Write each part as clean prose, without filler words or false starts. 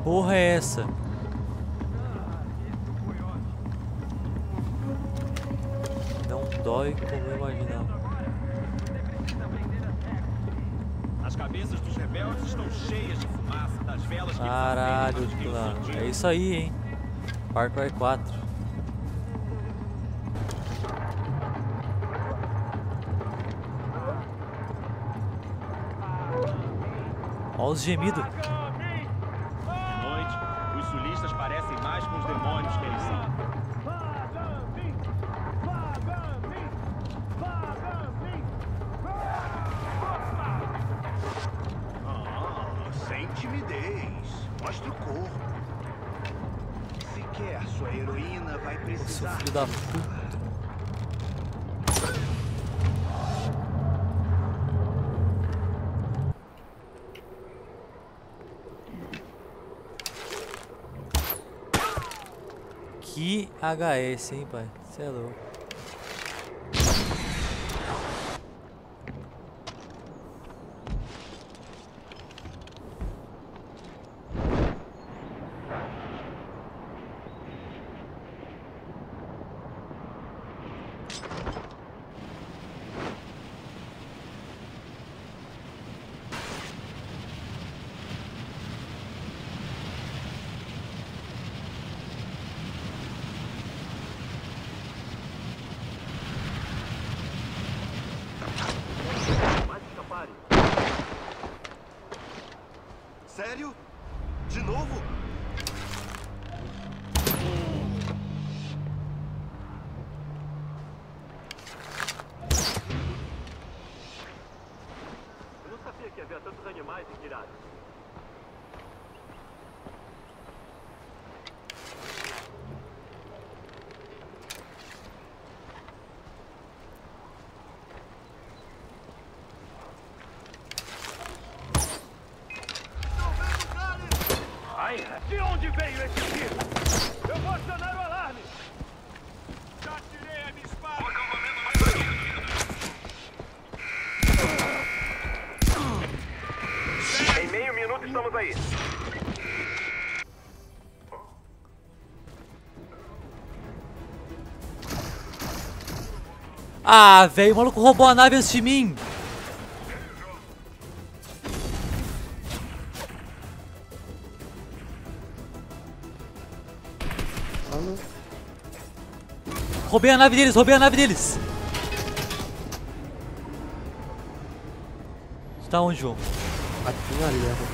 Porra é essa? Não dói como eu imaginava. As cabeças dos rebeldes estão cheias de fumaça das velas que Caralho, clã. É isso aí, hein? Far Cry 4. Olha os gemidos. De noite, os sulistas parecem mais com os demônios que eles são. Sem timidez. Mostre o corpo. Sequer sua heroína vai Seu precisar. filho da puta. Que HS, hein, pai? Cê é louco. Sério? De novo? Eu não sabia que havia tantos animais em Kirari. De onde veio esse tiro? Eu vou acionar o alarme! Já tirei a minha espada! Em meio minuto estamos aí. Ah, velho, o maluco roubou a nave antes de mim. Roubei a nave deles, roubei a nave deles. Você tá onde, João? Aqui na leva.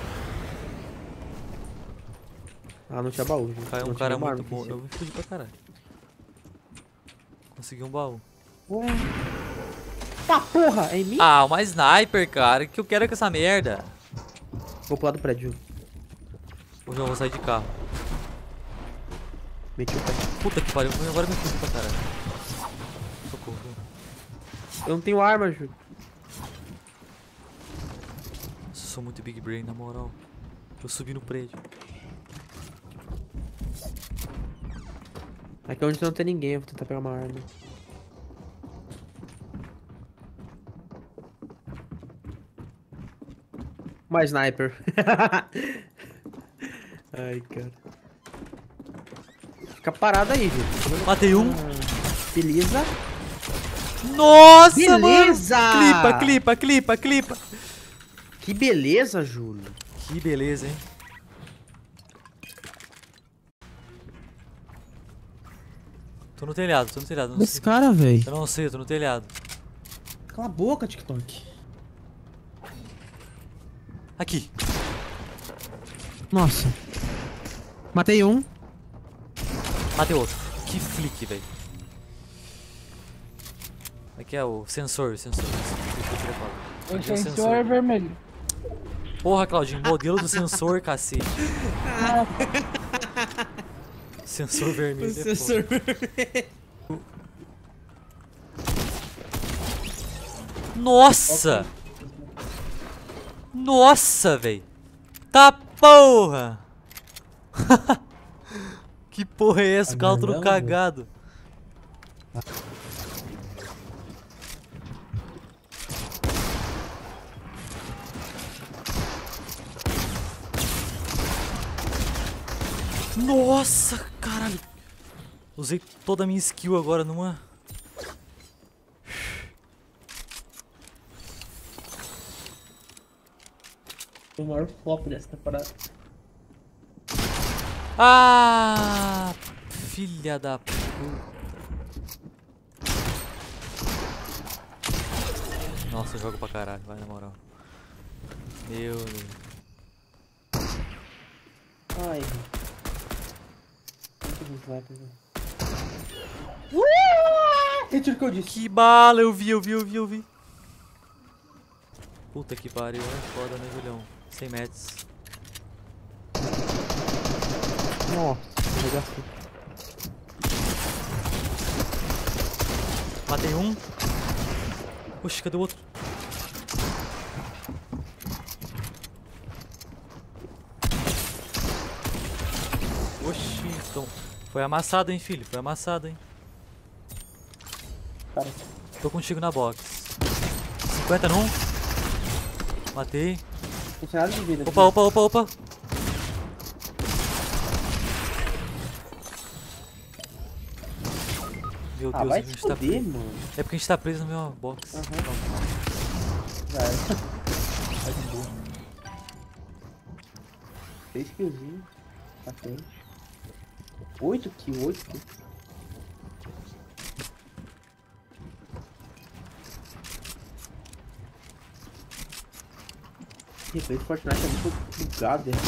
Ah, não tinha baú, gente. Caiu um Não cara tinha muito arma bom. aqui. Eu me fudi pra caralho. Consegui um baú. Ué. Tá porra, é em mim? Ah, uma sniper, cara. O que eu quero é com essa merda? Vou pular do prédio. Ô, João, vou sair de carro. Meti o pé. Puta que pariu, agora eu me fudi pra caralho. Socorro. Eu não tenho arma, Ju. Nossa, eu sou muito big brain, na moral. Eu subi no prédio. Aqui é onde não tem ninguém, eu vou tentar pegar uma arma. Uma sniper. Ai, cara. Fica parado aí, gente. Matei um. Beleza. Nossa, Beleza! mano! Clipa, clipa, clipa, clipa. Que beleza, Júlio. Que beleza, hein? Tô no telhado, tô no telhado. Não Esse sei. cara, velho. Eu não sei, eu tô no telhado. Cala a boca, TikTok. Aqui. Nossa. Matei um. Matei outro. Que flick, velho. Aqui é o sensor, o sensor. O Aqui é sensor é vermelho. Porra, Claudinho, modelo do sensor, cacete. Sensor vermelho. é foda. vermelho. Nossa! Nossa, velho! Tá porra! Que porra é essa? O carro todo cagado. Nossa, caralho. Usei toda a minha skill agora numa... Foi o maior flop dessa temporada. Ah, filha da puta. Nossa, eu jogo pra caralho, vai na moral. Meu Deus. Ai. Muito sniper, velho. Retiro o que eu disse. Que bala, eu vi. Puta que pariu, é foda, né, Julião? 100 metros. Nossa, eu gastei. Matei um. Oxi, cadê o outro? Oxi, então... Foi amassado, hein, filho? Foi amassado, hein? Cara, Tô contigo na box. 50 num. Matei. não tem nada de vida. Opa. Meu Ah, Deus, vai a se gente tá foder, preso. mano. É porque a gente tá preso na mesma box. Já era. Tá de boa. 6 killzinhos. Tá frente. 8 kills. De repente o Fortnite é muito bugado, né?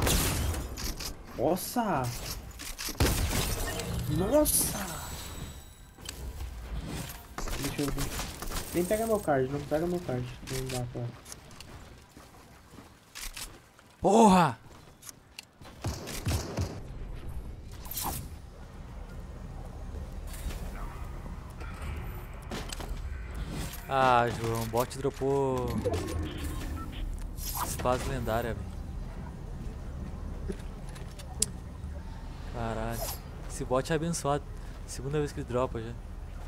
Nossa! Deixa eu ver. Nem pega meu card, não pega meu card. Não dá pra... Porra! Ah, João, o bot dropou espada lendária, velho. Caralho. Esse bot é abençoado. Segunda vez que ele dropa já.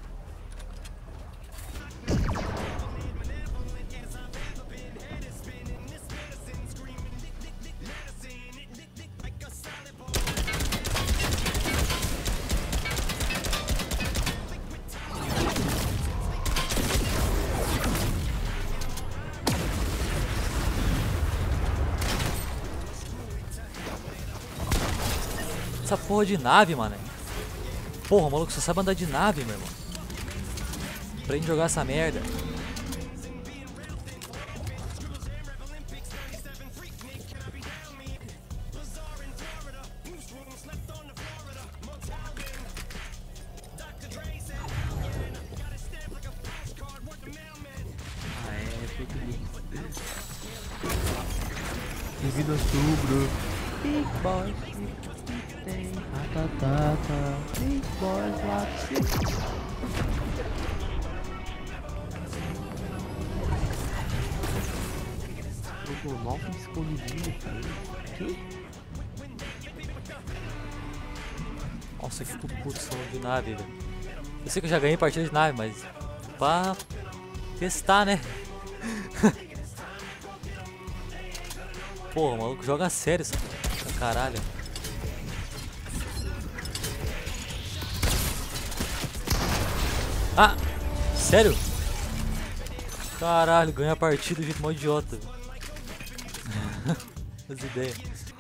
Essa porra de nave, mano. Porra, o maluco só sabe andar de nave, meu irmão. Aprende a jogar essa merda. Ah, é, fake news. Devido ao subro. Big boys, tem ratatata. Big boys lá, Jogou 9 escondidinho, cara. Que? Nossa, que puto som de nave, velho. Eu sei que eu já ganhei partida de nave, mas pra testar, né? Porra, o maluco joga a sério essa caralho. Ah! Sério? Caralho, ganha a partida de jeito mó idiota. As ideias.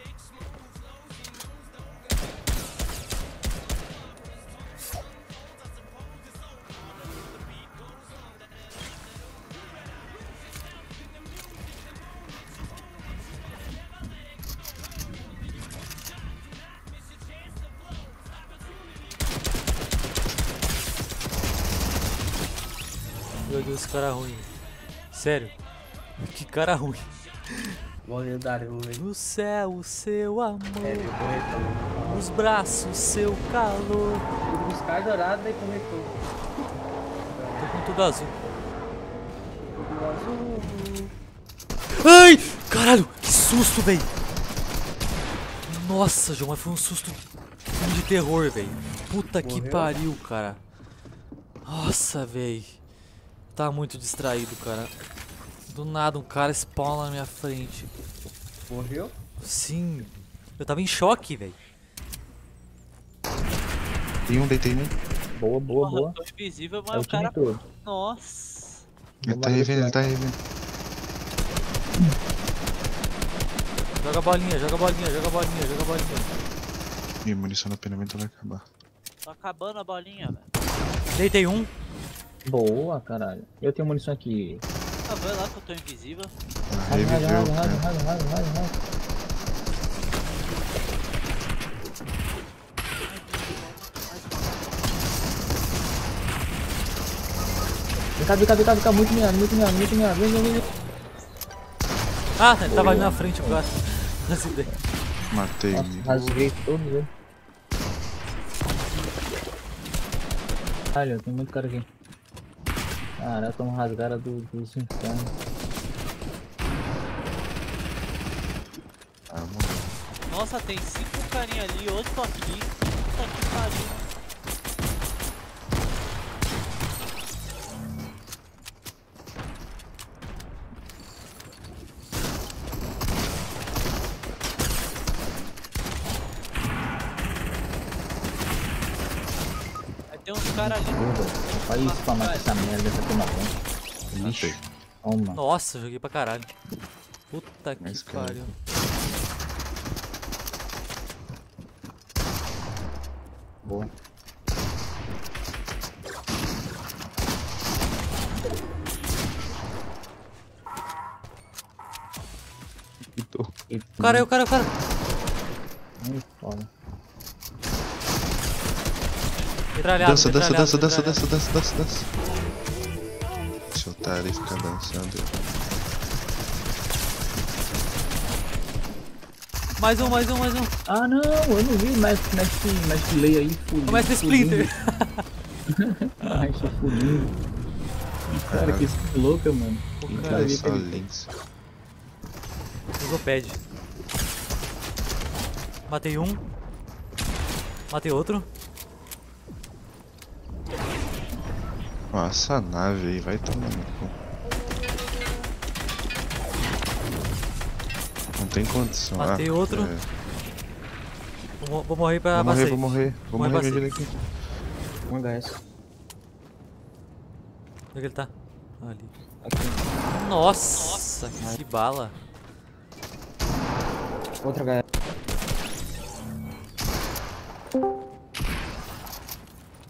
Meu Deus, esse cara ruim. Sério? Que cara ruim. Bom lendário, velho. No céu, o seu amor. É, meu corretor. Nos braços, seu calor. Vou buscar dourada e corretor. Tô com tudo azul. Tudo azul. Ai! Caralho, que susto, velho. Nossa, João, mas foi um susto de terror, velho. Puta que Morreu? pariu, cara. Nossa, velho. Tá muito distraído, cara. Do nada um cara spawna na minha frente. Morreu? Sim. Eu tava em choque, velho. Deitei um. Boa, boa, Porra, boa. tô invisível, É mas o o time cara... todo. Nossa. Ele tá revendo, ele tá revendo. Joga a bolinha, joga a bolinha, joga a bolinha, joga a bolinha. Ih, munição no penamento vai acabar. Tá acabando a bolinha, velho. Deitei um. Boa, caralho. Eu tenho munição aqui. Tá vendo lá que eu tô invisível? Reviveu, né? Raso. Vem cá, muito miado. Vem. Ah, ele tava ali na frente, o cara. Matei. Nossa, rasguei todos eles. Caralho, tem muito cara aqui. Caraca, estamos rasgada dos infernos. Ah, morreu. Nossa, tem 5 carinha ali, outro aqui. Puta que pariu. Tem uns caras ali. Olha isso pra matar essa merda, essa tomação. Lixo. Toma. Nossa, joguei pra caralho. Puta que Mas, cara, pariu. Boa. O cara. Muito foda. Metralhado, Dança. metralhado. Esse otário aí fica dançando. Mais um. Ah não, eu não vi mais delay aí. Começa Splinter. Ai, sou fudido. Cara, que skin louca, mano. Cara, só links. Usou pad. Matei um. Matei outro. Nossa, a nave aí vai tomar no cu. Não tem condição. Matei outro. Vou morrer pra Vou safe. morrer, pra me safe. ajuda aqui. Um HS. Onde é que ele tá? Ali. Aqui. Nossa, que bala. Outra HS.